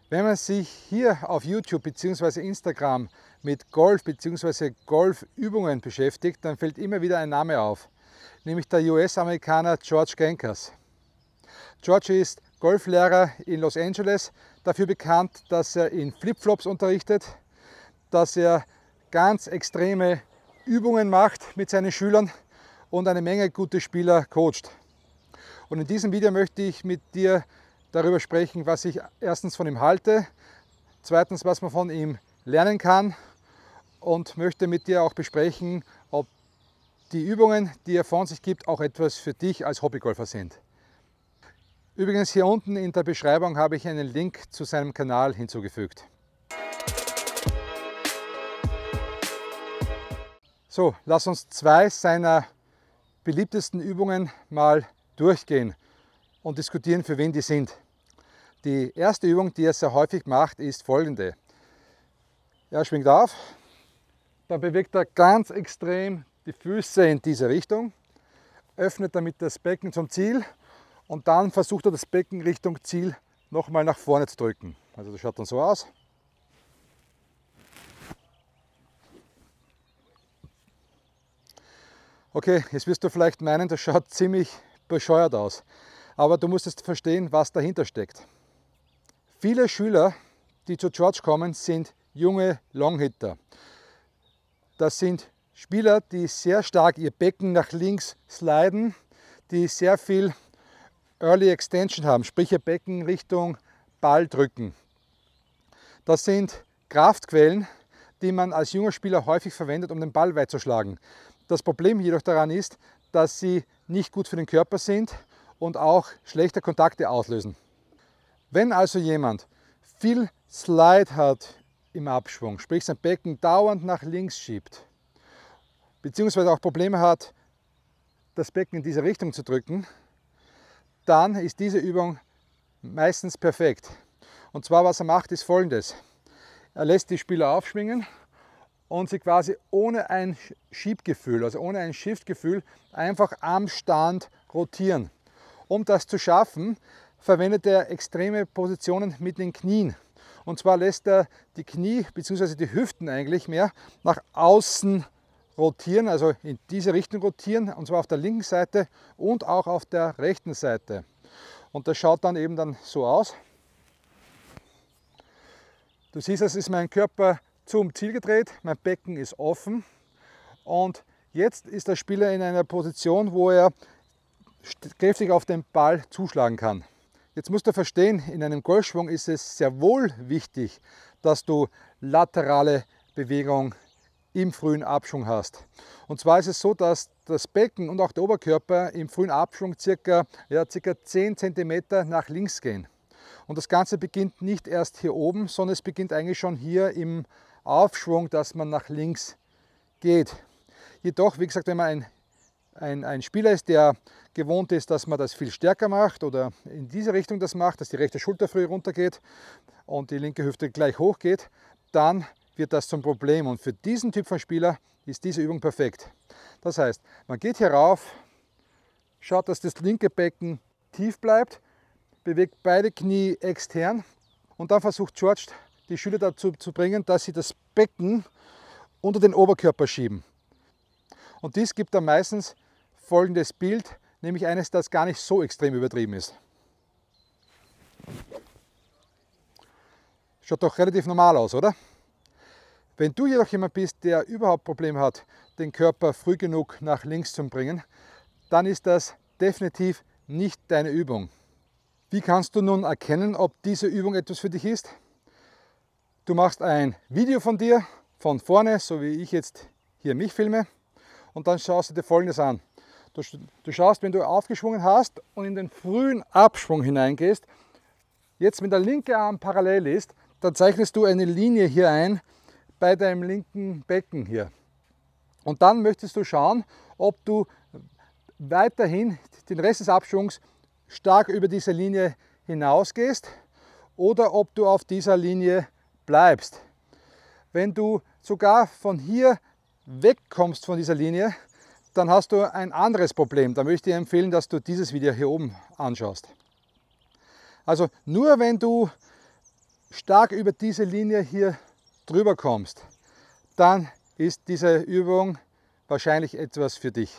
Wenn man sich hier auf YouTube bzw. Instagram mit Golf bzw. Golfübungen beschäftigt, dann fällt immer wieder ein Name auf, nämlich der US-Amerikaner George Genkers. George ist Golflehrer in Los Angeles, dafür bekannt, dass er in Flipflops unterrichtet, dass er ganz extreme Übungen macht mit seinen Schülern und eine Menge gute Spieler coacht. Und in diesem Video möchte ich mit dir darüber sprechen, was ich erstens von ihm halte, zweitens, was man von ihm lernen kann und möchte mit dir auch besprechen, ob die Übungen, die er von sich gibt, auch etwas für dich als Hobbygolfer sind. Übrigens, hier unten in der Beschreibung habe ich einen Link zu seinem Kanal hinzugefügt. So, lass uns zwei seiner beliebtesten Übungen mal durchgehen und diskutieren, für wen die sind. Die erste Übung, die er sehr häufig macht, ist folgende. Er schwingt auf, dann bewegt er ganz extrem die Füße in diese Richtung, öffnet damit das Becken zum Ziel und dann versucht er das Becken Richtung Ziel nochmal nach vorne zu drücken. Also das schaut dann so aus. Okay, jetzt wirst du vielleicht meinen, das schaut ziemlich bescheuert aus, aber du musst jetzt verstehen, was dahinter steckt. Viele Schüler, die zu George kommen, sind junge Longhitter. Das sind Spieler, die sehr stark ihr Becken nach links sliden, die sehr viel Early Extension haben, sprich ihr Becken Richtung Ball drücken. Das sind Kraftquellen, die man als junger Spieler häufig verwendet, um den Ball weit zu schlagen. Das Problem jedoch daran ist, dass sie nicht gut für den Körper sind und auch schlechte Kontakte auslösen. Wenn also jemand viel Slide hat im Abschwung, sprich sein Becken dauernd nach links schiebt, beziehungsweise auch Probleme hat, das Becken in diese Richtung zu drücken, dann ist diese Übung meistens perfekt. Und zwar, was er macht, ist folgendes. Er lässt die Spieler aufschwingen und sie quasi ohne ein Schiebgefühl, also ohne ein Shift-Gefühl, einfach am Stand rotieren. Um das zu schaffen, verwendet er extreme Positionen mit den Knien. Und zwar lässt er die Knie bzw. die Hüften eigentlich mehr nach außen rotieren, also in diese Richtung rotieren, und zwar auf der linken Seite und auch auf der rechten Seite. Und das schaut dann eben dann so aus. Du siehst, es ist mein Körper zum Ziel gedreht, mein Becken ist offen und jetzt ist der Spieler in einer Position, wo er kräftig auf den Ball zuschlagen kann. Jetzt musst du verstehen, in einem Golfschwung ist es sehr wohl wichtig, dass du laterale Bewegung im frühen Abschwung hast. Und zwar ist es so, dass das Becken und auch der Oberkörper im frühen Abschwung circa 10 cm nach links gehen. Und das Ganze beginnt nicht erst hier oben, sondern es beginnt eigentlich schon hier im Aufschwung, dass man nach links geht. Jedoch, wie gesagt, wenn man ein Spieler ist, der gewohnt ist, dass man das viel stärker macht oder in diese Richtung das macht, dass die rechte Schulter früh runter geht und die linke Hüfte gleich hoch geht, dann wird das zum Problem. Und für diesen Typ von Spieler ist diese Übung perfekt. Das heißt, man geht hier rauf, schaut, dass das linke Becken tief bleibt, bewegt beide Knie extern und dann versucht George, die Schüler dazu zu bringen, dass sie das Becken unter den Oberkörper schieben. Und dies gibt dann meistens folgendes Bild, nämlich eines, das gar nicht so extrem übertrieben ist. Schaut doch relativ normal aus, oder? Wenn du jedoch jemand bist, der überhaupt Probleme hat, den Körper früh genug nach links zu bringen, dann ist das definitiv nicht deine Übung. Wie kannst du nun erkennen, ob diese Übung etwas für dich ist? Du machst ein Video von dir, von vorne, so wie ich jetzt hier mich filme, und dann schaust du dir Folgendes an. Du schaust, wenn du aufgeschwungen hast und in den frühen Abschwung hineingehst, jetzt wenn der linke Arm parallel ist, dann zeichnest du eine Linie hier ein bei deinem linken Becken hier. Und dann möchtest du schauen, ob du weiterhin den Rest des Abschwungs stark über diese Linie hinausgehst oder ob du auf dieser Linie bleibst. Wenn du sogar von hier wegkommst von dieser Linie, dann hast du ein anderes Problem. Da möchte ich dir empfehlen, dass du dieses Video hier oben anschaust. Also nur wenn du stark über diese Linie hier drüber kommst, dann ist diese Übung wahrscheinlich etwas für dich.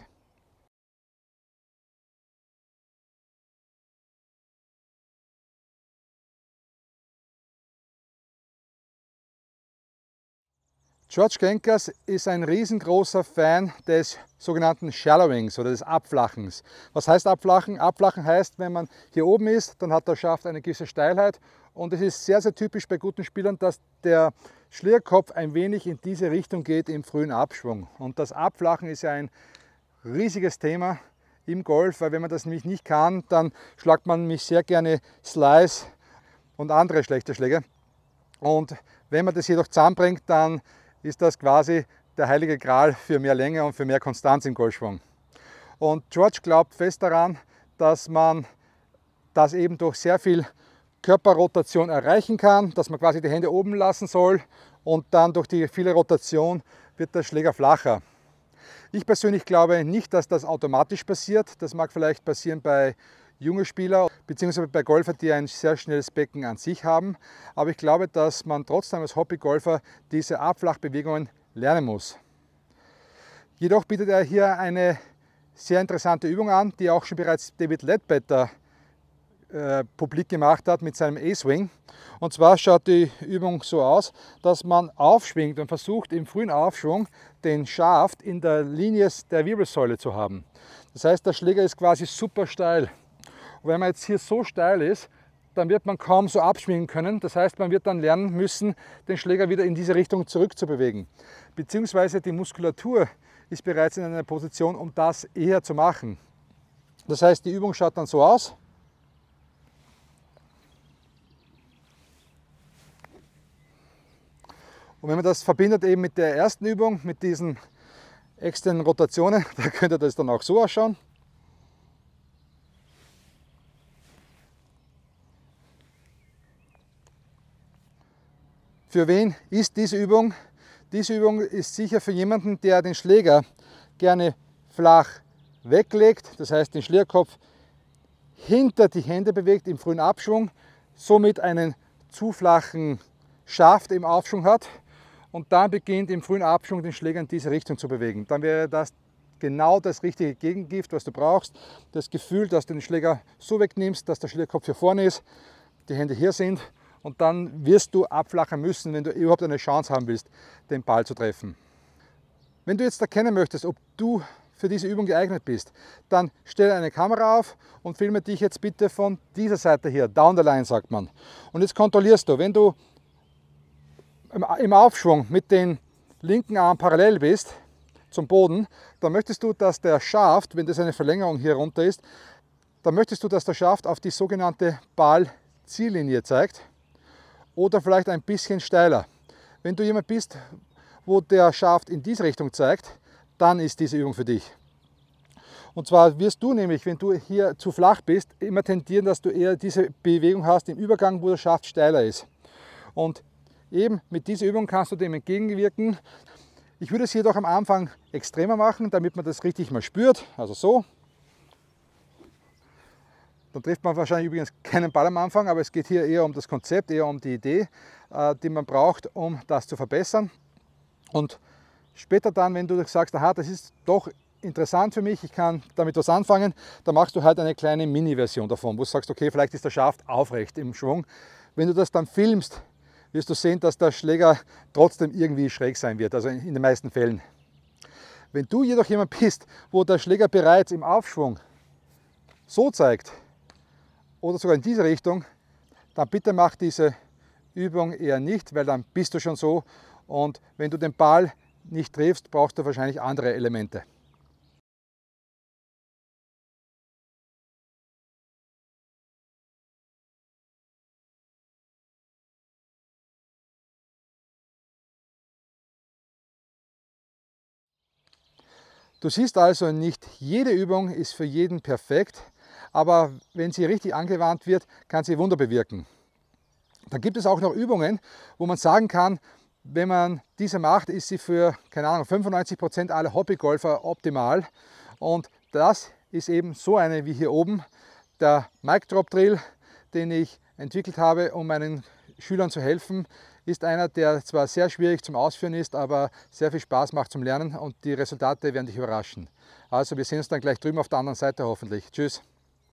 George Genkers ist ein riesengroßer Fan des sogenannten Shallowings oder des Abflachens. Was heißt Abflachen? Abflachen heißt, wenn man hier oben ist, dann hat der Schaft eine gewisse Steilheit und es ist sehr, sehr typisch bei guten Spielern, dass der Schlierkopf ein wenig in diese Richtung geht im frühen Abschwung. Und das Abflachen ist ja ein riesiges Thema im Golf, weil wenn man das nämlich nicht kann, dann schlagt man mich sehr gerne Slice und andere schlechte Schläge. Und wenn man das jedoch zusammenbringt, dann ist das quasi der heilige Gral für mehr Länge und für mehr Konstanz im Golfschwung. Und George glaubt fest daran, dass man das eben durch sehr viel Körperrotation erreichen kann, dass man quasi die Hände oben lassen soll und dann durch die viele Rotation wird der Schläger flacher. Ich persönlich glaube nicht, dass das automatisch passiert. Das mag vielleicht passieren bei jungen Spielern bzw. bei Golfern, die ein sehr schnelles Becken an sich haben. Aber ich glaube, dass man trotzdem als Hobbygolfer diese Abflachbewegungen lernen muss. Jedoch bietet er hier eine sehr interessante Übung an, die auch schon bereits David Ledbetter publik gemacht hat mit seinem A-Swing. Und zwar schaut die Übung so aus, dass man aufschwingt und versucht im frühen Aufschwung den Schaft in der Linie der Wirbelsäule zu haben. Das heißt, der Schläger ist quasi super steil. Und wenn man jetzt hier so steil ist, dann wird man kaum so abschwingen können. Das heißt, man wird dann lernen müssen, den Schläger wieder in diese Richtung zurückzubewegen. Beziehungsweise die Muskulatur ist bereits in einer Position, um das eher zu machen. Das heißt, die Übung schaut dann so aus. Und wenn man das verbindet eben mit der ersten Übung, mit diesen externen Rotationen, da könnte das dann auch so ausschauen. Für wen ist diese Übung? Diese Übung ist sicher für jemanden, der den Schläger gerne flach weglegt, das heißt den Schlierkopf hinter die Hände bewegt im frühen Abschwung, somit einen zu flachen Schaft im Aufschwung hat und dann beginnt im frühen Abschwung den Schläger in diese Richtung zu bewegen. Dann wäre das genau das richtige Gegengift, was du brauchst. Das Gefühl, dass du den Schläger so wegnimmst, dass der Schlierkopf hier vorne ist, die Hände hier sind. Und dann wirst du abflachen müssen, wenn du überhaupt eine Chance haben willst, den Ball zu treffen. Wenn du jetzt erkennen möchtest, ob du für diese Übung geeignet bist, dann stelle eine Kamera auf und filme dich jetzt bitte von dieser Seite hier, down the line sagt man. Und jetzt kontrollierst du, wenn du im Aufschwung mit dem linken Arm parallel bist zum Boden, dann möchtest du, dass der Schaft, wenn das eine Verlängerung hier runter ist, dann möchtest du, dass der Schaft auf die sogenannte Ballziellinie zeigt. Oder vielleicht ein bisschen steiler. Wenn du jemand bist, wo der Schaft in diese Richtung zeigt, dann ist diese Übung für dich. Und zwar wirst du nämlich, wenn du hier zu flach bist, immer tendieren, dass du eher diese Bewegung hast im Übergang, wo der Schaft steiler ist. Und eben mit dieser Übung kannst du dem entgegenwirken. Ich würde es jedoch am Anfang extremer machen, damit man das richtig mal spürt. Also so. Dann trifft man wahrscheinlich übrigens keinen Ball am Anfang, aber es geht hier eher um das Konzept, eher um die Idee, die man braucht, um das zu verbessern. Und später dann, wenn du sagst, aha, das ist doch interessant für mich, ich kann damit was anfangen, dann machst du halt eine kleine Mini-Version davon, wo du sagst, okay, vielleicht ist der Schaft aufrecht im Schwung. Wenn du das dann filmst, wirst du sehen, dass der Schläger trotzdem irgendwie schräg sein wird, also in den meisten Fällen. Wenn du jedoch jemand bist, wo der Schläger bereits im Aufschwung so zeigt, oder sogar in diese Richtung, dann bitte mach diese Übung eher nicht, weil dann bist du schon so und wenn du den Ball nicht triffst, brauchst du wahrscheinlich andere Elemente. Du siehst also, nicht jede Übung ist für jeden perfekt, aber wenn sie richtig angewandt wird, kann sie Wunder bewirken. Dann gibt es auch noch Übungen, wo man sagen kann, wenn man diese macht, ist sie für, keine Ahnung, 95% aller Hobbygolfer optimal. Und das ist eben so eine wie hier oben, der Mic Drop Drill, den ich entwickelt habe, um meinen Schülern zu helfen, ist einer, der zwar sehr schwierig zum Ausführen ist, aber sehr viel Spaß macht zum Lernen und die Resultate werden dich überraschen. Also wir sehen uns dann gleich drüben auf der anderen Seite hoffentlich. Tschüss!